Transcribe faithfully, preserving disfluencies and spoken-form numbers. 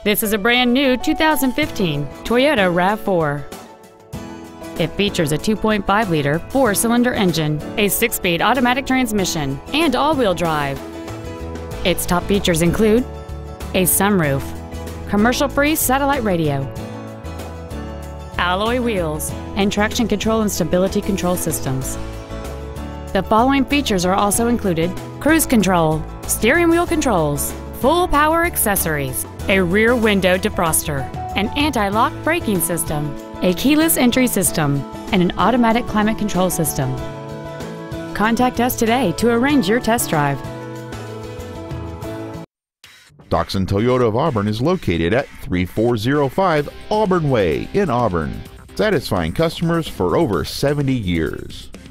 This is a brand new two thousand fifteen Toyota RAV four. It features a two point five liter four-cylinder engine, a six-speed automatic transmission, and all-wheel drive. Its top features include a sunroof, commercial-free satellite radio, alloy wheels, and traction control and stability control systems. The following features are also included: cruise control, steering wheel controls, full power accessories, a rear window defroster, an anti-lock braking system, a keyless entry system, and an automatic climate control system. Contact us today to arrange your test drive. Doxon Toyota of Auburn is located at three four zero five Auburn Way in Auburn, satisfying customers for over seventy years.